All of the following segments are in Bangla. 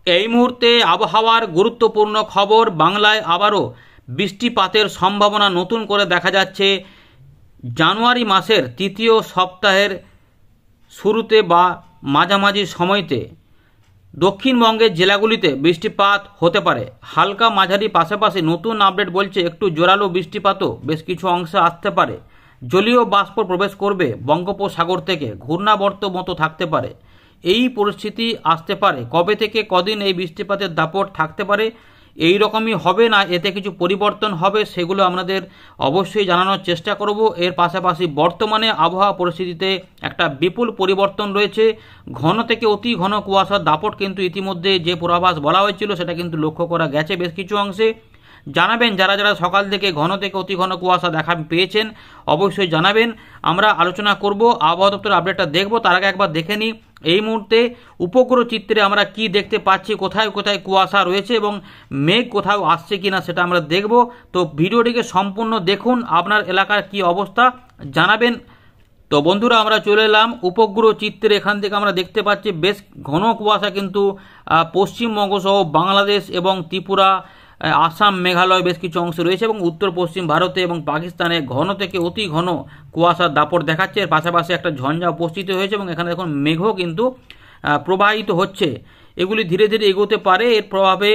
এই মুহূর্তে আবহাওয়ার গুরুত্বপূর্ণ খবর। বাংলায় আবারও বৃষ্টিপাতের সম্ভাবনা নতুন করে দেখা যাচ্ছে জানুয়ারি মাসের তৃতীয় সপ্তাহের শুরুতে বা মাঝামাঝি সময়তে দক্ষিণবঙ্গের জেলাগুলিতে বৃষ্টিপাত হতে পারে। হালকা মাঝারি পাশাপাশি নতুন আপডেট বলছে একটু জোরালো বৃষ্টিপাতও বেশ কিছু অংশে আসতে পারে। জলীয় বাষ্প প্রবেশ করবে বঙ্গোপসাগর থেকে, ঘূর্ণাবর্ত মতো থাকতে পারে। এই পরিস্থিতি আসতে পারে। কবে থেকে কদিন এই বৃষ্টিপাতের দাপট থাকতে পারে, এই রকমই হবে না এতে কিছু পরিবর্তন হবে, সেগুলো আপনাদের অবশ্যই জানানোর চেষ্টা করব। এর পাশাপাশি বর্তমানে আবহাওয়া পরিস্থিতিতে একটা বিপুল পরিবর্তন রয়েছে। ঘন থেকে অতি ঘন কুয়াশার দাপট কিন্তু ইতিমধ্যে যে পূর্বাভাস বলা হয়েছিল সেটা কিন্তু লক্ষ্য করা গেছে বেশ কিছু অংশে। জানাবেন যারা যারা সকাল থেকে ঘন থেকে অতি ঘন কুয়াশা দেখা পেয়েছেন, অবশ্যই জানাবেন। আমরা আলোচনা করব, আবহাওয়া দপ্তরের আপডেটটা দেখব। তার আগে একবার দেখে নিই এই মুহূর্তে উপগ্রহ চিত্রে আমরা কি দেখতে পাচ্ছি, কোথায় কোথায় কুয়াশা রয়েছে এবং মেঘ কোথাও আসছে কিনা সেটা আমরা দেখব। তো ভিডিওটিকে সম্পূর্ণ দেখুন, আপনার এলাকার কি অবস্থা জানাবেন। তো বন্ধুরা, আমরা চলে এলাম উপগ্রহ চিত্রে। এখান থেকে আমরা দেখতে পাচ্ছি বেশ ঘন কুয়াশা কিন্তু পশ্চিমবঙ্গ সহ বাংলাদেশ এবং ত্রিপুরা, আসাম, মেঘালয় বেশ কিছু অংশ রয়েছে এবং উত্তর পশ্চিম ভারতে এবং পাকিস্তানে ঘন থেকে অতি ঘন কুয়াশার দাপট দেখাচ্ছে। এর পাশাপাশি একটা ঝঞ্ঝা উপস্থিত হয়েছে এবং এখানে দেখুন মেঘও কিন্তু প্রবাহিত হচ্ছে। এগুলি ধীরে ধীরে এগোতে পারে। এর প্রভাবে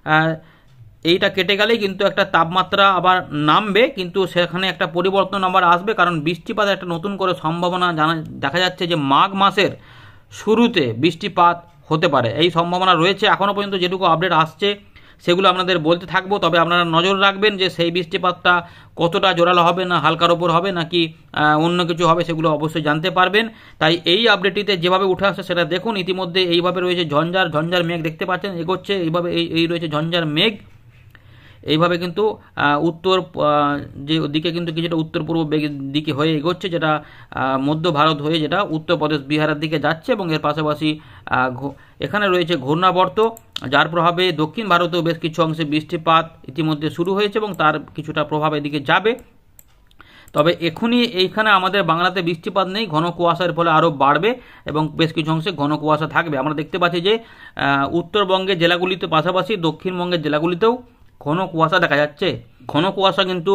এইটা কেটে গেলেই কিন্তু একটা তাপমাত্রা আবার নামবে, কিন্তু সেখানে একটা পরিবর্তন আবার আসবে, কারণ বৃষ্টিপাতের একটা নতুন করে সম্ভাবনা দেখা যাচ্ছে যে মাঘ মাসের শুরুতে বৃষ্টিপাত হতে পারে, এই সম্ভাবনা রয়েছে। এখনও পর্যন্ত যেটুকু আপডেট আসছে সেগুলো আপনাদের বলতে থাকবো, তবে আপনারা নজর রাখবেন যে সেই বৃষ্টিপাতটা কতটা জোরালো হবে, না হালকার ওপর হবে নাকি অন্য কিছু হবে, সেগুলো অবশ্যই জানতে পারবেন। তাই এই আপডেটটিতে যেভাবে উঠে আসছে সেটা দেখুন। ইতিমধ্যে এইভাবে রয়েছে ঝঞ্ঝার মেঘ দেখতে পাচ্ছেন, এগোচ্ছে এইভাবে, এই রয়েছে ঝঞ্ঝার মেঘ। এইভাবে কিন্তু উত্তর যে দিকে কিন্তু কিছুটা উত্তর পূর্ব দিকে হয়ে এগোচ্ছে, যেটা মধ্য ভারত হয়ে যেটা উত্তরপ্রদেশ বিহারের দিকে যাচ্ছে এবং এর পাশাপাশি এখানে রয়েছে ঘূর্ণাবর্ত, যার প্রভাবে দক্ষিণ ভারতেও বেশ কিছু অংশে বৃষ্টিপাত ইতিমধ্যে শুরু হয়েছে এবং তার কিছুটা প্রভাব এদিকে যাবে। তবে এখনই এইখানে আমাদের বাংলাতে বৃষ্টিপাত নেই, ঘন কুয়াশার ফলে আরও বাড়বে এবং বেশ কিছু অংশে ঘন কুয়াশা থাকবে। আমরা দেখতে পাচ্ছি যে উত্তরবঙ্গের জেলাগুলিতে পাশাপাশি দক্ষিণবঙ্গের জেলাগুলিতেও ঘন কুয়াশা দেখা যাচ্ছে। ঘন কুয়াশা কিন্তু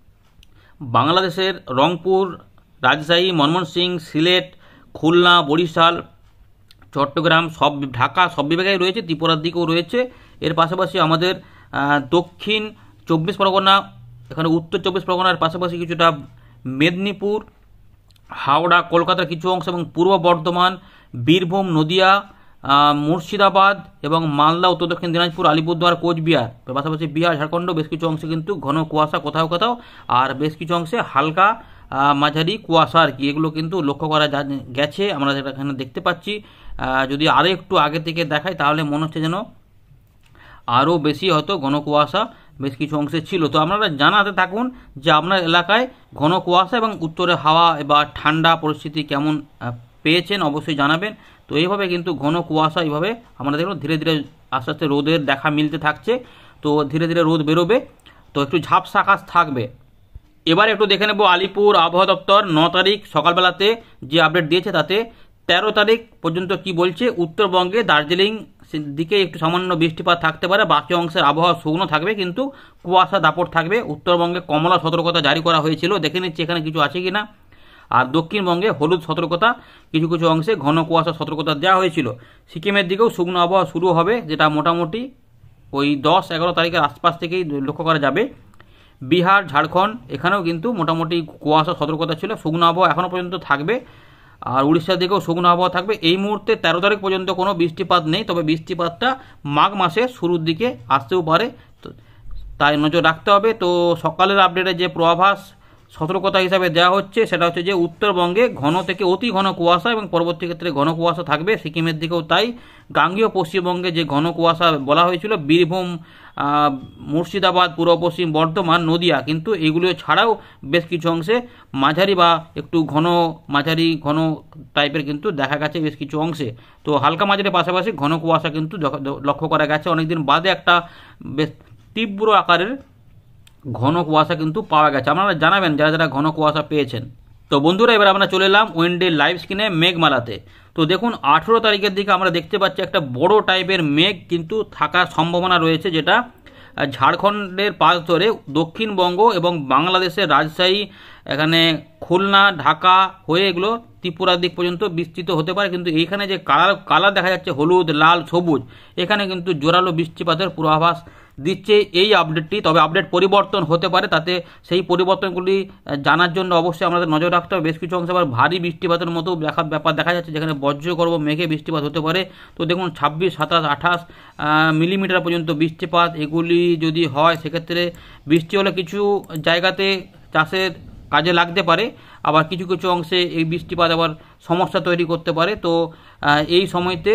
বাংলাদেশের রংপুর, রাজশাহী, ময়মনসিংহ, সিলেট, খুলনা, বরিশাল, চট্টগ্রাম, ঢাকা সব বিভাগেই রয়েছে, ত্রিপুরার দিকেও রয়েছে। এর পাশাপাশি আমাদের দক্ষিণ 24 পরগনা, এখানে উত্তর 24 পরগনার পাশাপাশি কিছুটা মেদিনীপুর, হাওড়া, কলকাতার কিছু অংশ এবং পূর্ব বর্ধমান, বীরভূম, নদিয়া, মুর্শিদাবাদ এবং মালদা, উত্তর দক্ষিণ দিনাজপুর, আলিপুরদুয়ার, কোচবিহার, পাশাপাশি বিহার, ঝাড়খণ্ড বেশ কিছু অংশে কিন্তু ঘন কুয়াশা কোথাও কোথাও, আর বেশ কিছু অংশে হালকা মাঝারি কুয়াশা আর কি, এগুলো কিন্তু লক্ষ্য করা গেছে। আমরা যেটা এখানে দেখতে পাচ্ছি, যদি আরও একটু আগে থেকে দেখাই তাহলে মনে হচ্ছে যেন আরও বেশি হয়তো ঘন কুয়াশা বেশ কিছু অংশে ছিল। তো আপনারা জানাতে থাকুন যে আপনার এলাকায় ঘন কুয়াশা এবং উত্তরে হাওয়া বা ঠান্ডা পরিস্থিতি কেমন পেয়েছেন, অবশ্যই জানাবেন। তো এইভাবে কিন্তু ঘন কুয়াশা এইভাবে আমরা দেখুন ধীরে ধীরে আস্তে আস্তে রোদের দেখা মিলতে থাকছে। তো ধীরে ধীরে রোদ বেরোবে, তো একটু ঝাপসা আকাশ থাকবে। এবার একটু দেখে নেব আলিপুর আবহাওয়া দপ্তর 9 তারিখ সকালবেলাতে যে আপডেট দিয়েছে, তাতে 13 তারিখ পর্যন্ত কি বলছে। উত্তরবঙ্গে দার্জিলিং দিকে একটু সামান্য বৃষ্টিপাত থাকতে পারে, বাকি অংশের আবহাওয়া শুকনো থাকবে কিন্তু কুয়াশা দাপট থাকবে। উত্তরবঙ্গে কমলা সতর্কতা জারি করা হয়েছিল, দেখে নিচ্ছি এখানে কিছু আছে কিনা। আর দক্ষিণবঙ্গে হলুদ সতর্কতা, কিছু কিছু অংশে ঘন কুয়াশা সতর্কতা দেওয়া হয়েছিল। সিকিমের দিকেও শুকনো আবহাওয়া শুরু হবে, যেটা মোটামুটি ওই 10-11 তারিখের আশপাশ থেকেই লক্ষ্য করা যাবে। বিহার, ঝাড়খণ্ড এখানেও কিন্তু মোটামুটি কুয়াশা সতর্কতা ছিল, শুকনো আবহাওয়া এখনও পর্যন্ত থাকবে। আর উড়িষ্যার দিকেও শুকনো আবহাওয়া থাকবে। এই মুহূর্তে 13 তারিখ পর্যন্ত কোনো বৃষ্টিপাত নেই, তবে বৃষ্টিপাতটা মাঘ মাসের শুরুর দিকে আসতেও পারে, তাই নজর রাখতে হবে। তো সকালের আপডেটে যে পূর্বাভাস সতর্কতা হিসাবে দেওয়া হচ্ছে সেটা হচ্ছে যে উত্তরবঙ্গে ঘন থেকে অতি ঘন কুয়াশা এবং পরবর্তী ক্ষেত্রে ঘন কুয়াশা থাকবে, সিকিমের দিকেও তাই। গাঙ্গেয় পশ্চিমবঙ্গে যে ঘন কুয়াশা বলা হয়েছিল, বীরভূম, মুর্শিদাবাদ, পূর্ব পশ্চিম বর্ধমান, নদিয়া, কিন্তু এগুলো ছাড়াও বেশ কিছু অংশে মাঝারি বা একটু মাঝারি ঘন টাইপের কিন্তু দেখা গেছে বেশ কিছু অংশে। তো হালকা মাঝারি পাশাপাশি ঘন কুয়াশা কিন্তু লক্ষ্য করা গেছে। অনেকদিন বাদে একটা বেশ তীব্র আকারের ঘন কুয়াশা কিন্তু পাওয়া গেছে। আপনারা জানাবেন যারা যারা ঘন কুয়াশা পেয়েছেন। তো বন্ধুরা এবার আমরা চলে এলাম ওয়েন্ডে লাইভ স্ক্রিনে মেঘমালাতে। তো দেখুন 18 তারিখের দিকে আমরা দেখতে পাচ্ছি একটা বড় টাইপের মেঘ কিন্তু থাকার সম্ভাবনা রয়েছে, যেটা ঝাড়খণ্ডের পাশ ধরে দক্ষিণবঙ্গ এবং বাংলাদেশের রাজশাহী, এখানে খুলনা, ঢাকা হয়ে এগুলো ত্রিপুরার দিক পর্যন্ত বিস্তৃত হতে পারে। কিন্তু এইখানে যে কালার দেখা যাচ্ছে হলুদ, লাল, সবুজ, এখানে কিন্তু জোরালো বৃষ্টিপাতের পূর্বাভাস দিচ্ছে এই আপডেটটি। তবে আপডেট পরিবর্তন হতে পারে, তাতে সেই পরিবর্তনগুলি জানার জন্য অবশ্যই আমাদের নজর রাখতে হবে। বেশ কিছু অংশে আবার ভারী বৃষ্টিপাতের মতো ব্যাপার দেখা যাচ্ছে, যেখানে বজ্রগর্ভ মেঘে বৃষ্টিপাত হতে পারে। তো দেখুন 26, 27, 28 মিলিমিটার পর্যন্ত বৃষ্টিপাত এগুলি যদি হয়, সেক্ষেত্রে বৃষ্টি হলে কিছু জায়গাতে চাষের কাজে লাগতে পারে, আবার কিছু কিছু অংশে এই বৃষ্টিপাত আবার সমস্যা তৈরি করতে পারে। তো এই সময়তে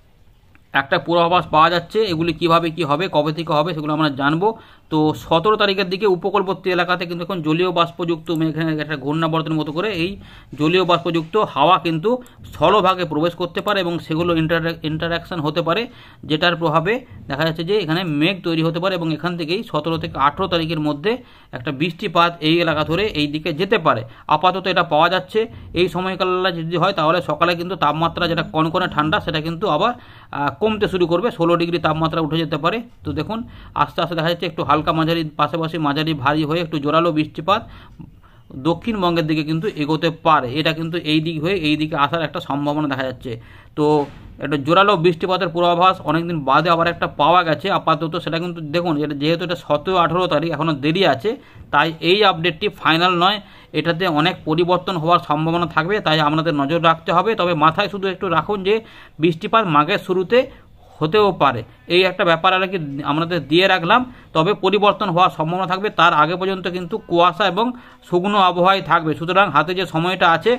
একটা পূর্বাভাস পাওয়া যাচ্ছে, এগুলি কিভাবে কি হবে, কবে থেকে হবে, সেগুলো আমরা জানবো। তো 17 তারিখের দিকে উপকূলবর্তী এলাকাতে কিন্তু এখন জলীয় বাষ্পযুক্ত মেঘের একটা ঘূর্ণাবর্তের মতো করে এই জলীয় বাষ্পযুক্ত হাওয়া কিন্তু স্থলভাগে প্রবেশ করতে পারে এবং সেগুলো ইন্টারাকশন হতে পারে, যেটার প্রভাবে দেখা যাচ্ছে যে এখানে মেঘ তৈরি হতে পারে এবং এখান থেকেই 17 থেকে 18 তারিখের মধ্যে একটা বৃষ্টিপাত এই এলাকা ধরে এই দিকে যেতে পারে। আপাতত এটা পাওয়া যাচ্ছে। এই সময়কালটা যদি হয় তাহলে সকালে কিন্তু তাপমাত্রা যেটা কনকনে ঠান্ডা সেটা কিন্তু আবার কমতে শুরু করবে, 16 ডিগ্রি তাপমাত্রা উঠে যেতে পারে। তো দেখুন আস্তে আস্তে দেখা যাচ্ছে একটু হালকা মাঝারি, পাশাপাশি মাঝারি ভারী হয়ে একটু জোরালো বৃষ্টিপাত দক্ষিণবঙ্গের দিকে কিন্তু এগোতে পারে। এটা কিন্তু এই দিক হয়ে এই দিকে আসার একটা সম্ভাবনা দেখা যাচ্ছে। তো একটা জোরালো বৃষ্টিপাতের পূর্বাভাস অনেকদিন বাদে আবার একটা পাওয়া গেছে আপাতত। সেটা কিন্তু দেখুন, এটা যেহেতু এটা 17-18 তারিখ এখনও দেরি আছে, তাই এই আপডেটটি ফাইনাল নয়, এটাতে অনেক পরিবর্তন হওয়ার সম্ভাবনা থাকবে, তাই আপনাদের নজর রাখতে হবে। তবে মাথায় শুধু একটু রাখুন যে বৃষ্টিপাত মাঘের শুরুতে হতেও পারে, এই একটা ব্যাপার আর কি আমাদের দিয়ে রাখলাম। তবে পরিবর্তন হওয়ার সম্ভাবনা থাকবে, তার আগে পর্যন্ত কিন্তু কুয়াশা এবং শুকনো আবহাওয়াই থাকবে। সুতরাং হাতে যে সময়টা আছে,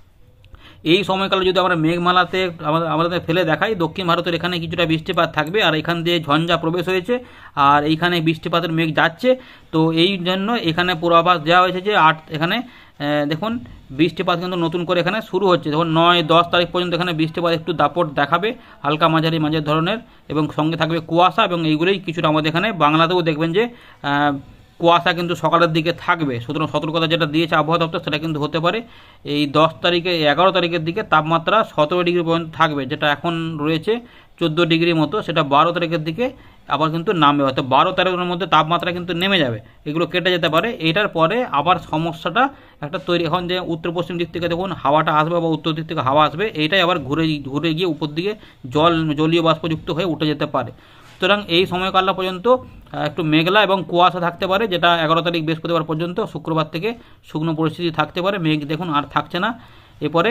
এই সময়কালে যদি আমরা মেঘমালাতে আমাদের ফেলে দেখাই, দক্ষিণ ভারতের এখানে কিছুটা বৃষ্টিপাত থাকবে, আর এখান দিয়ে ঝঞ্ঝা প্রবেশ হয়েছে আর এইখানে বৃষ্টিপাতের মেঘ যাচ্ছে। তো এই জন্য এখানে পূর্বাভাস দেওয়া হয়েছে যে এখানে দেখুন বৃষ্টিপাত কিন্তু নতুন করে এখানে শুরু হচ্ছে। যখন 9-10 তারিখ পর্যন্ত এখানে বৃষ্টিপাত একটু দাপট দেখাবে, হালকা মাঝারি ধরনের, এবং সঙ্গে থাকবে কুয়াশা, এবং এইগুলোই কিছুটা আমাদের এখানে বাংলাতেও দেখবেন যে কুয়াশা কিন্তু সকালের দিকে থাকবে। সুতরাং সতর্কতা যেটা দিয়েছে আবহাওয়া দপ্তর সেটা কিন্তু হতে পারে এই 10 তারিখে 11 তারিখের দিকে তাপমাত্রা 17 ডিগ্রি পর্যন্ত থাকবে, যেটা এখন রয়েছে 14 ডিগ্রি মতো, সেটা 12 তারিখের দিকে আবার কিন্তু নামবে, হয়তো 12 তারিখের মধ্যে তাপমাত্রা কিন্তু নেমে যাবে, এগুলো কেটে যেতে পারে। এটার পরে আবার সমস্যাটা একটা তৈরি, এখন যে উত্তর পশ্চিম দিক থেকে দেখুন হাওয়াটা আসবে বা উত্তর দিক থেকে হাওয়া আসবে, এইটাই আবার ঘুরে গিয়ে উপর দিকে জলীয় বাষ্পযুক্ত হয়ে উঠে যেতে পারে। সুতরাং এই সময়কালটা পর্যন্ত একটু মেঘলা এবং কুয়াশা থাকতে পারে, যেটা 11 তারিখ বৃহস্পতিবার পর্যন্ত, শুক্রবার থেকে শুকনো পরিস্থিতি থাকতে পারে। মেঘ দেখুন আর থাকছে না। এরপরে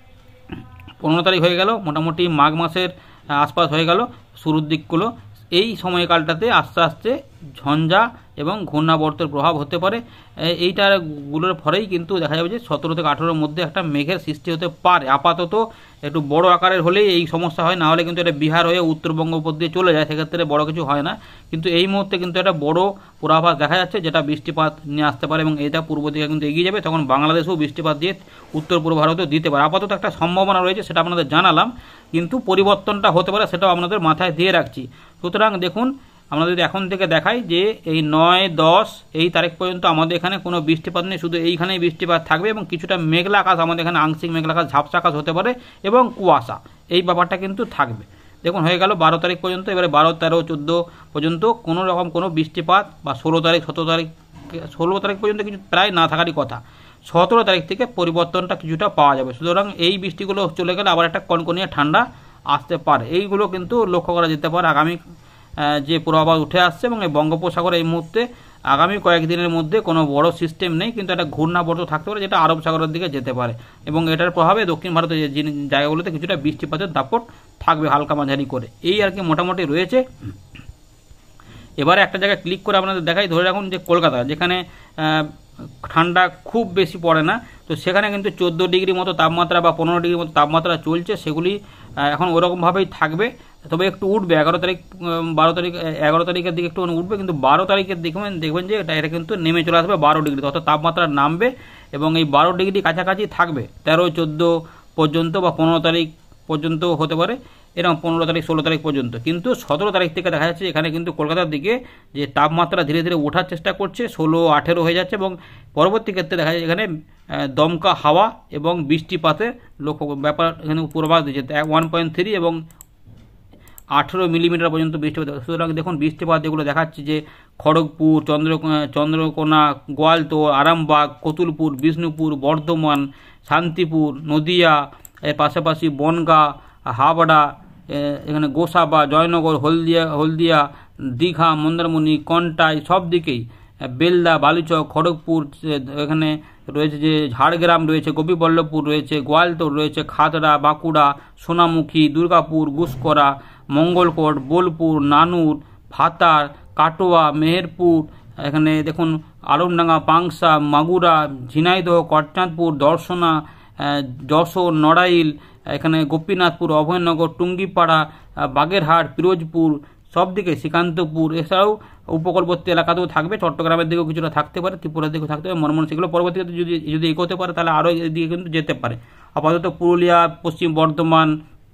15 তারিখ হয়ে গেল, মোটামুটি মাঘ মাসের আশপাশ হয়ে গেল শুরুর দিকগুলো। এই সময়কালটাতে আস্তে আস্তে ঝঞ্ঝা এবং ঘূর্ণাবর্তের প্রভাব হতে পারে। এইটাগুলোর ফলেই কিন্তু দেখা যাবে যে 17 থেকে 18-র মধ্যে একটা মেঘের সৃষ্টি হতে পারে। আপাতত একটু বড় আকারের হলেই এই সমস্যা হয়, না হলে কিন্তু এটা বিহার হয়ে উত্তরবঙ্গ উপর দিয়ে চলে যায়, সেক্ষেত্রে বড় কিছু হয় না। কিন্তু এই মুহূর্তে কিন্তু একটা বড় পূর্বাভাস দেখা যাচ্ছে, যেটা বৃষ্টিপাত নিয়ে আসতে পারে, এবং এটা পূর্ব দিকে কিন্তু এগিয়ে যাবে, তখন বাংলাদেশেও বৃষ্টিপাত দিয়ে উত্তর পূর্ব ভারতেও দিতে পারে। আপাতত একটা সম্ভাবনা রয়েছে, সেটা আপনাদের জানালাম, কিন্তু পরিবর্তনটা হতে পারে, সেটাও আপনাদের মাথায় দিয়ে রাখছি। সুতরাং দেখুন আমরা যদি এখন থেকে দেখাই যে এই 9-10 এই তারিখ পর্যন্ত আমাদের এখানে কোনো বৃষ্টিপাত নেই, শুধু এইখানেই বৃষ্টিপাত থাকবে এবং কিছুটা মেঘলা আকাশ, আমাদের এখানে আংশিক মেঘলা আকাশ, ঝাপসা আকাশ হতে পারে এবং কুয়াশা, এই ব্যাপারটা কিন্তু থাকবে। দেখুন হয়ে গেল 12 তারিখ পর্যন্ত। এবারে 12, 13, 14 পর্যন্ত কোনো রকম কোনো বৃষ্টিপাত, বা 16 তারিখ 16 তারিখ পর্যন্ত কিছু প্রায় না থাকারই কথা। 17 তারিখ থেকে পরিবর্তনটা কিছুটা পাওয়া যাবে। সুতরাং এই বৃষ্টিগুলো চলে গেলে আবার একটা কনকনিয়া ঠান্ডা আসতে পারে, এইগুলো কিন্তু লক্ষ্য করা যেতে পারে আগামী যে পূর্বাভাস উঠে আসছে। এবং এই বঙ্গোপসাগরে এই মুহূর্তে আগামী কয়েকদিনের মধ্যে কোনো বড় সিস্টেম নেই, কিন্তু একটা ঘূর্ণাবর্ত থাকতে পারে, যেটা আরব সাগরের দিকে যেতে পারে, এবং এটার প্রভাবে দক্ষিণ ভারতের যে জায়গাগুলোতে কিছুটা বৃষ্টিপাতের দাপট থাকবে হালকা মাঝারি করে। এই আর কি মোটামুটি রয়েছে। এবারে একটা জায়গায় ক্লিক করে আপনাদের দেখাই, ধরে রাখুন যে কলকাতা, যেখানে ঠান্ডা খুব বেশি পড়ে না, তো সেখানে কিন্তু 14 ডিগ্রি মতো তাপমাত্রা বা 15 ডিগ্রি মতো তাপমাত্রা চলছে, সেগুলি এখন ওরকমভাবেই থাকবে। তবে একটু উঠবে 11 তারিখ 12 তারিখ 11 তারিখের দিকে একটু উঠবে, কিন্তু 12 তারিখের দেখবেন যে এটা কিন্তু নেমে চলে আসবে 12 ডিগ্রি, অর্থাৎ তাপমাত্রা নামবে এবং এই 12 ডিগ্রি কাছাকাছি থাকবে 13-14 পর্যন্ত বা 15 তারিখ পর্যন্ত হতে পারে। এরকম 15 তারিখ 16 তারিখ পর্যন্ত। কিন্তু 17 তারিখ থেকে দেখা যাচ্ছে এখানে কিন্তু কলকাতার দিকে যে তাপমাত্রা ধীরে ধীরে ওঠার চেষ্টা করছে, 16-18 হয়ে যাচ্ছে, এবং পরবর্তী ক্ষেত্রে দেখা যায় এখানে দমকা হাওয়া এবং বৃষ্টিপাতের লক্ষ্য ব্যাপার এখানে পূর্বাভাস দিচ্ছে 1.3 এবং 18 মিলিমিটার পর্যন্ত বৃষ্টিপাত। সুতরাং দেখুন বৃষ্টিপাত যেগুলো দেখাচ্ছে যে খড়গপুর, চন্দ্রকোনা, গোয়ালতোড়, আরামবাগ, কতুলপুর, বিষ্ণুপুর, বর্ধমান, শান্তিপুর, নদিয়া, এর পাশাপাশি বনগাঁ, হাবড়া, এখানে গোসাবা, জয়নগর, হলদিয়া, দীঘা, মন্দারমণি, কন্টাই, সব দিকেই বেলদা, বালুচক, খড়গপুর, এখানে রয়েছে যে ঝাড়গ্রাম রয়েছে, গোপীবল্লভপুর রয়েছে, গোয়ালতোড় রয়েছে, খাতড়া, বাঁকুড়া, সোনামুখী, দুর্গাপুর, গুসকরা, মঙ্গলকোট, বোলপুর, নানুর, ভাতার, কাটোয়া, মেহেরপুর, এখানে দেখুন আলমডাঙ্গা, পাংশা, মাগুরা, ঝিনাইদহ, কটচাঁদপুর, দর্শনা, যশোর, নড়াইল, এখানে গোপীনাথপুর, অভয়নগর, টুঙ্গিপাড়া, বাগেরহাট, পিরোজপুর, সব দিকে শ্রীকান্তপুর, এছাড়াও উপকূলবর্তী এলাকাতেও থাকবে, চট্টগ্রামের দিকেও কিছুটা থাকতে পারে, ত্রিপুরার দিকেও থাকতে পারে, মনমোহন সেগুলো পরবর্তীতে যদি এগোতে পারে তাহলে আরও এদিকে কিন্তু যেতে পারে। আপাতত পুরুলিয়া, পশ্চিম বর্ধমান,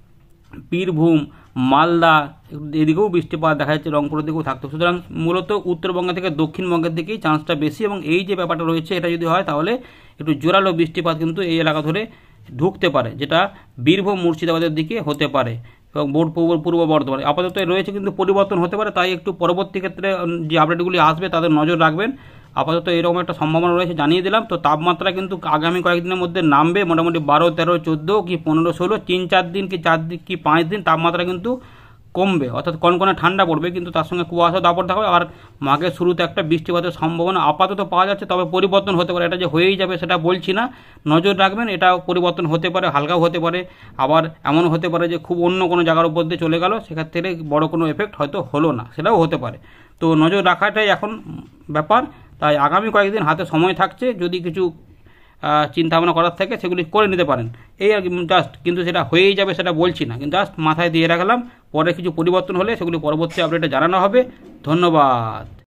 বীরভূম, মালদা এদিকেও বৃষ্টিপাত দেখা যাচ্ছে, রংপুরের দিকেও থাকতে। সুতরাং মূলত উত্তরবঙ্গ থেকে দক্ষিণবঙ্গের দিকেই চান্সটা বেশি, এবং এই যে ব্যাপারটা রয়েছে এটা যদি হয় তাহলে একটু জোরালো বৃষ্টিপাত কিন্তু এই এলাকা ধরে ঢুকতে পারে, যেটা বীরভূম, মুর্শিদাবাদের দিকে হতে পারে এবং পূর্ব বর্ধমানে আপাতত রয়েছে, কিন্তু পরিবর্তন হতে পারে। তাই একটু পরবর্তী ক্ষেত্রে যে আপডেটগুলি আসবে তাদের নজর রাখবেন। আপাতত এরকম একটা সম্ভাবনা রয়েছে জানিয়ে দিলাম। তো তাপমাত্রা কিন্তু আগামী কয়েকদিনের মধ্যে নামবে, মোটামুটি 12, 13, 14 কি 15, 16, 3-4 দিন কি 4 দিন কি 5 দিন তাপমাত্রা কিন্তু কমবে, অর্থাৎ কনকনে ঠান্ডা পড়বে, কিন্তু তার সঙ্গে কুয়াশা দাপট থাকবে। আর মাঘের শুরুতে একটা বৃষ্টিপাতের সম্ভাবনা আপাতত পাওয়া যাচ্ছে, তবে পরিবর্তন হতে পারে, এটা যে হয়েই যাবে সেটা বলছি না, নজর রাখবেন। এটা পরিবর্তন হতে পারে, হালকাও হতে পারে, আবার এমন হতে পারে যে খুব অন্য কোনো জায়গার উপর দিয়ে চলে গেল, সেক্ষেত্রে বড় কোনো এফেক্ট হয়তো হলো না, সেটাও হতে পারে। তো নজর রাখাটাই এখন ব্যাপার। তাই আগামী কয়েকদিন হাতে সময় থাকছে, যদি কিছু চিন্তাভাবনা করার থাকে সেগুলি করে নিতে পারেন, এই আর কি জাস্ট। কিন্তু সেটা হয়েই যাবে সেটা বলছি না, কিন্তু জাস্ট মাথায় দিয়ে রাখলাম, পরে কিছু পরিবর্তন হলে সেগুলি পরবর্তী আপডেটে জানানো হবে। ধন্যবাদ।